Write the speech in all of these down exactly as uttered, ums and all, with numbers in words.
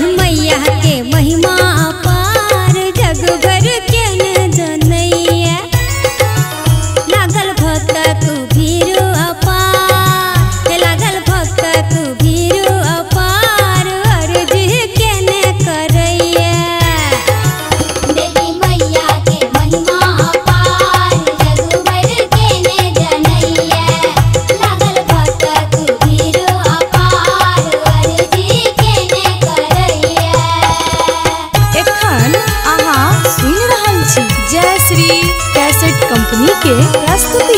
मैया के महिमा अपार जग भर के न जनैया। लागल भक्तक भीड़ अपार, लागल भक्तक भीड़ अपार अर्जी के न करैया। देवी मैया के महिमा अपार जग भर के न जनैया। लागल भक्तक भीड़ अपार अर्जी के न करैया। एखन अहाँ सुनि रहल छी जय श्री कैसेट कंपनी के प्रस्तुति।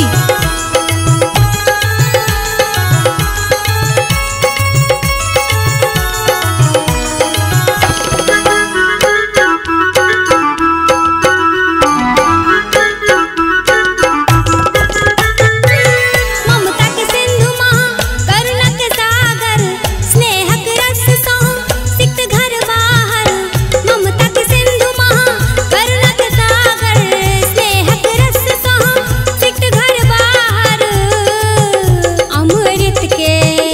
ममता के सिंधु महा करुणक सागर, स्नेहक रस सो सिक्त घर बाहर। ममता के सिंधु महा करुणक सागर, स्नेहक रस सो सिक्त घर बाहर। अमृत के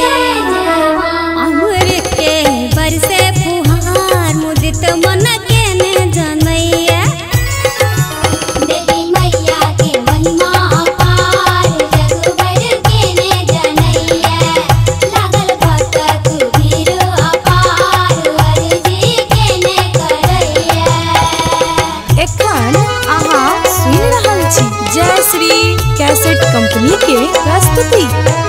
अमृत के बरसे फुहार मुदित मन के न जनैया। देवी मैया के महिमा अपार जग भर के न जनैया। लागल भक्तक भीड़ अपार अर्जी के न करैया। एखन अहाँ सुनि रहल छी जय श्री कैसेट कंपनी के प्रस्तुति।